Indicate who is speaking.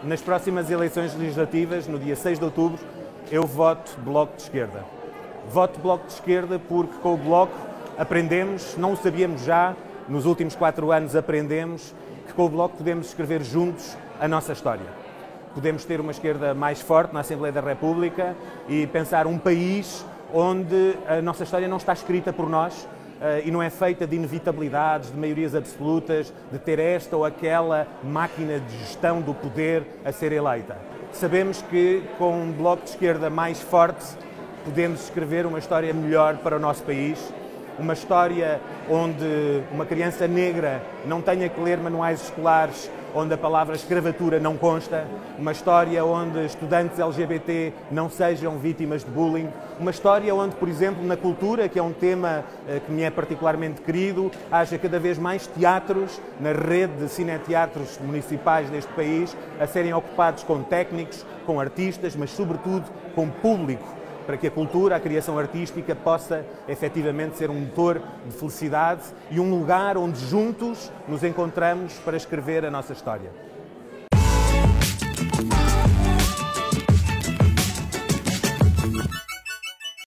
Speaker 1: nas próximas eleições legislativas, no dia 6 de outubro, eu voto Bloco de Esquerda. Voto Bloco de Esquerda porque com o Bloco aprendemos, não o sabíamos já, nos últimos 4 anos aprendemos que com o Bloco podemos escrever juntos a nossa história. Podemos ter uma esquerda mais forte na Assembleia da República e pensar um país onde a nossa história não está escrita por nós e não é feita de inevitabilidades, de maiorias absolutas, de ter esta ou aquela máquina de gestão do poder a ser eleita. Sabemos que com um Bloco de Esquerda mais forte podemos escrever uma história melhor para o nosso país, uma história onde uma criança negra não tenha que ler manuais escolares onde a palavra escravatura não consta, uma história onde estudantes LGBT não sejam vítimas de bullying, uma história onde, por exemplo, na cultura, que é um tema que me é particularmente querido, haja cada vez mais teatros na rede de cineteatros municipais deste país a serem ocupados com técnicos, com artistas, mas sobretudo com público, para que a cultura, a criação artística possa efetivamente ser um motor de felicidade e um lugar onde juntos nos encontramos para escrever a nossa história.